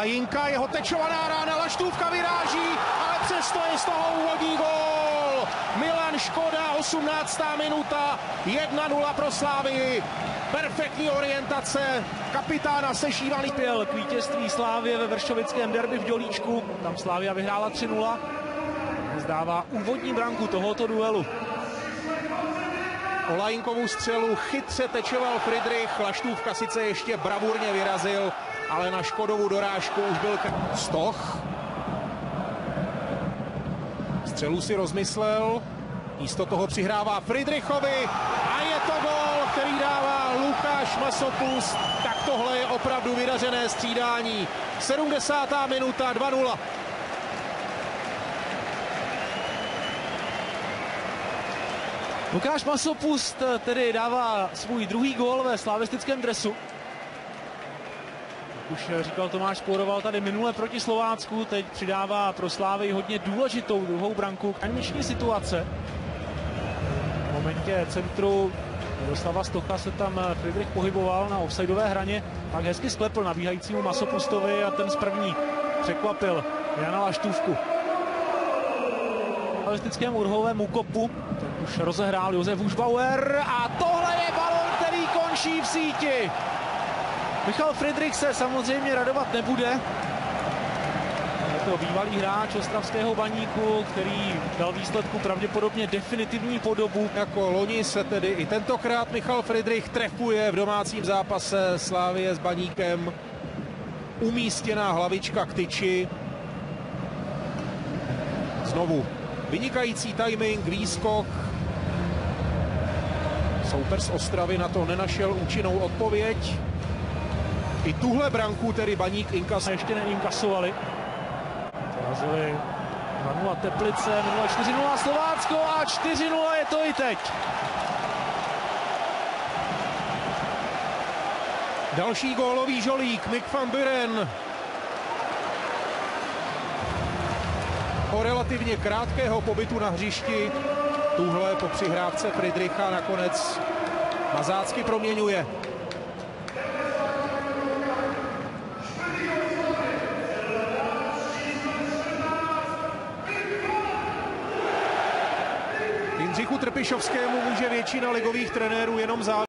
Olajinka, jeho tečovaná rána, Laštůvka vyráží, ale přesto je z toho úvodní gól. Milan Škoda, 18. minuta, 1-0 pro Slavii. Perfektní orientace kapitána sešívaný. Spěl k vítězství Slavie ve vršovickém derby v Dělíčku. Tam Slavia vyhrála 3-0. Zdává úvodní branku tohoto duelu. Olajinkovou střelu chytře tečoval Friedrich. Laštůvka sice ještě bravurně vyrazil, ale na Škodovu dorážku už byl Stoch. Střelu si rozmyslel, místo toho přihrává Friedrichovi a je to gól, který dává Lukáš Masopust. Tak tohle je opravdu vydařené střídání. 70. minuta, 2-0. Lukáš Masopust tedy dává svůj druhý gól ve slavistickém dresu. Jak už říkal Tomáš Sporoval tady minule proti Slovácku, teď přidává pro Slavii hodně důležitou druhou branku. Hraniční situace. V momentě centru Miroslava Stocha se tam Friedrich pohyboval na offsideové hraně, pak hezky sklepl nabíhajícímu Masopustovi a ten z první překvapil Jana Laštůvku. V slavistickém urhovém úkopu už rozehrál Josef Hušbauer a tohle je balon, který končí v síti. Michal Friedrich se samozřejmě radovat nebude. Je to bývalý hráč ostravského Baníku, který dal výsledku pravděpodobně definitivní podobu. Jako loni se tedy i tentokrát Michal Friedrich trefuje v domácím zápase Slavie s Baníkem. Umístěná hlavička k tyči. Znovu vynikající timing, výskok. Soupeř z Ostravy na to nenašel účinnou odpověď. I tuhle branku tedy Baník inkasoval. Ještě neinkasovali. Porazili 2-0 Teplice, minule 4-0 Slovácko a 4-0 je to i teď. Další gólový žolík, Mick van Buren. Po relativně krátkého pobytu na hřišti tuhle po přihrávce Friedricha nakonec mazácky proměňuje. Jindřichu Trpišovskému může většina ligových trenérů jenom závidět.